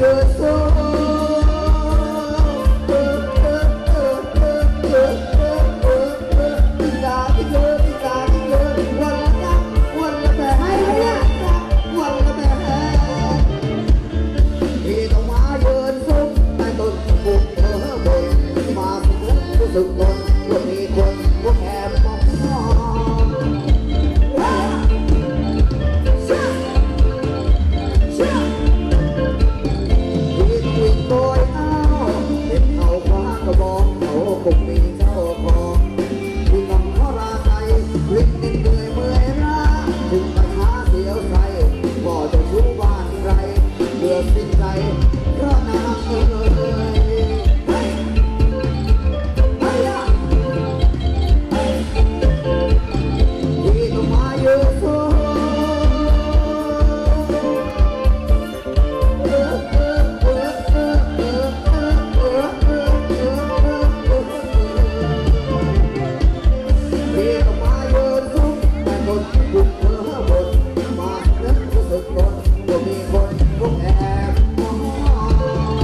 มีคนพวกแอบมอง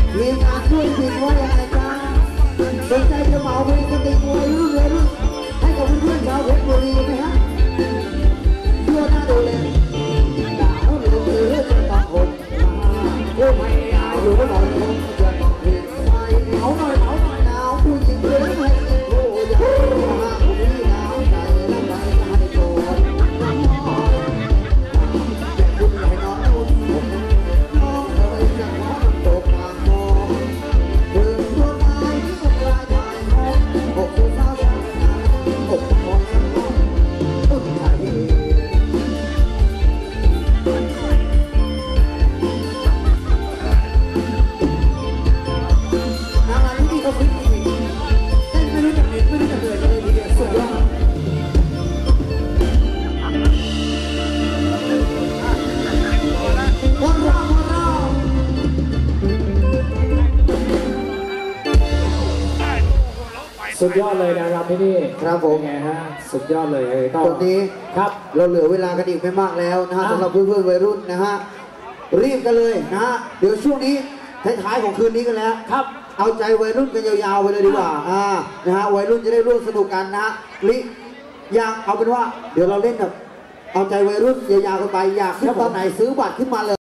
มีงานช่วยผิดว่าอย่างไรจ้าสนใจจะเหมาเป็นสติมวยรุ่นเลยรุ่นให้กับเพื่อนๆชาวเพชรบุรีไหมฮะเพื่อหน้าดูเลยดาวเหลืองเหลือจะต้องคนผู้ไม่เอาอยู่ก็หน่อยคงจะต้องผิดไปเอาหน่อยหนาวผู้หญิงเพื่อนให้โอ้ยหาผู้หญิงหนาวใจแล้วใจให้โกรธแต่คุณให้น้องอุ่นน้องเอ๋ยจะขอน้ำตกทางมองถึงตัวตายที่ปลายทางมองอกผู้สาวสาวนาอกมองสักมองอึ้งใจก็ฟิตจริงๆเต้นไม่รู้จักเหน็ดไม่รู้จักเหนื่อยเลยทีเดียวสุดยอดวันเราสุดยอดเลยนะครับพี่นี่ครับผมไงฮะสุดยอดเลยตอนนี้ครับเราเหลือเวลากันอีกไม่มากแล้วนะฮะสำหรับเพื่อนๆวัยรุ่นนะฮะรีบกันเลยนะฮะเดี๋ยวช่วงนี้ท้ายๆของคืนนี้กันแล้วครับเอาใจวัยรุ่นกันยาวๆไปเลยดีกว่านะฮะวัยรุ่นจะได้ร่วมสนุกกันนะอยากเอาเป็นว่าเดี๋ยวเราเล่นแบบเอาใจวัยรุ่นยาวๆกันไปอยากขึ้นตอนไหนซื้อบัตรขึ้นมาเลย